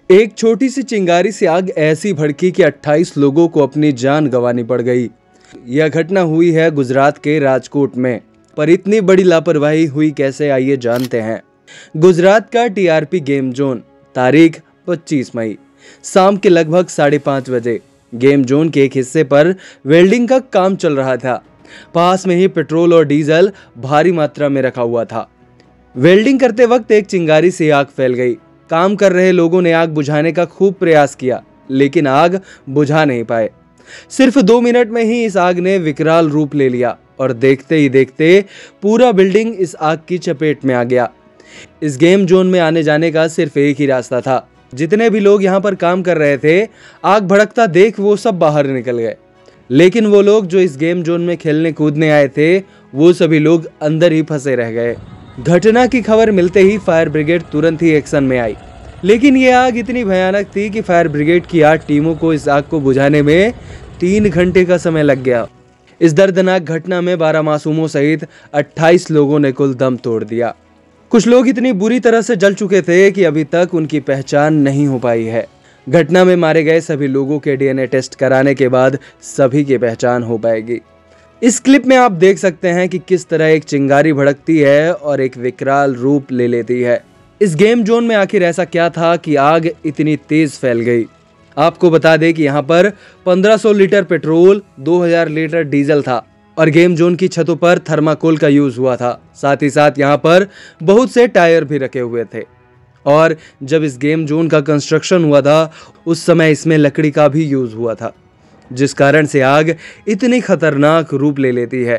एक छोटी सी चिंगारी से आग ऐसी भड़की कि 28 लोगों को अपनी जान गंवानी पड़ गई। यह घटना हुई है गुजरात के राजकोट में। पर इतनी बड़ी लापरवाही हुई कैसे, आइए जानते हैं। गुजरात का टीआरपी गेम जोन, तारीख 25 मई, शाम के लगभग 5:30 बजे। गेम जोन के एक हिस्से पर वेल्डिंग का काम चल रहा था। पास में ही पेट्रोल और डीजल भारी मात्रा में रखा हुआ था। वेल्डिंग करते वक्त एक चिंगारी से आग फैल गई। काम कर रहे लोगों ने आग बुझाने का खूब प्रयास किया, लेकिन आग बुझा नहीं पाए। सिर्फ 2 मिनट में ही इस आग ने विकराल रूप ले लिया और देखते ही देखते पूरा बिल्डिंग इस आग की चपेट में आ गया। इस गेम जोन में आने जाने का सिर्फ एक ही रास्ता था। जितने भी लोग यहाँ पर काम कर रहे थे, आग भड़कता देख वो सब बाहर निकल गए। लेकिन वो लोग जो इस गेम जोन में खेलने कूदने आए थे, वो सभी लोग अंदर ही फंसे रह गए। घटना की खबर मिलते ही फायर ब्रिगेड तुरंत ही एक्शन में आई। लेकिन ये आग इतनी भयानक थी कि फायर ब्रिगेड की 8 टीमों को इस आग को बुझाने में 3 घंटे का समय लग गया। इस दर्दनाक घटना में 12 मासूमों सहित 28 लोगों ने कुल दम तोड़ दिया। कुछ लोग इतनी बुरी तरह से जल चुके थे कि अभी तक उनकी पहचान नहीं हो पाई है। घटना में मारे गए सभी लोगों के डीएनए टेस्ट कराने के बाद सभी की पहचान हो पाएगी। इस क्लिप में आप देख सकते हैं कि किस तरह एक चिंगारी भड़कती है और एक विकराल रूप ले लेती है। इस गेम जोन में आखिर ऐसा क्या था कि आग इतनी तेज फैल गई। आपको बता दें कि यहाँ पर 1500 लीटर पेट्रोल, 2000 लीटर डीजल था और गेम जोन की छतों पर थर्माकोल का यूज हुआ था। साथ ही साथ यहाँ पर बहुत से टायर भी रखे हुए थे। और जब इस गेम जोन का कंस्ट्रक्शन हुआ था, उस समय इसमें लकड़ी का भी यूज हुआ था, जिस कारण से आग इतनी खतरनाक रूप ले लेती है।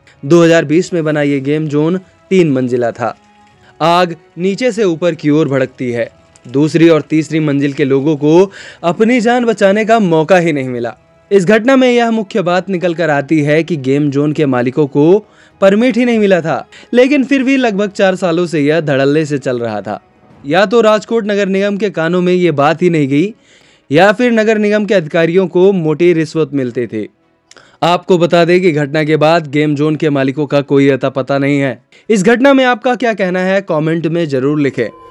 2020 में बना ये गेम जोन 3 मंजिला था। आग नीचे से ऊपर की ओर भड़कती है। दूसरी और तीसरी मंजिल के लोगों को अपनी जान बचाने का मौका ही नहीं मिला। इस घटना में यह मुख्य बात निकल कर आती है कि गेम जोन के मालिकों को परमिट ही नहीं मिला था, लेकिन फिर भी लगभग 4 सालों से यह धड़ल्ले से चल रहा था। या तो राजकोट नगर निगम के कानों में ये बात ही नहीं गई, या फिर नगर निगम के अधिकारियों को मोटी रिश्वत मिलती थी। आपको बता दें कि घटना के बाद गेम जोन के मालिकों का कोई अता पता नहीं है। इस घटना में आपका क्या कहना है, कमेंट में जरूर लिखें।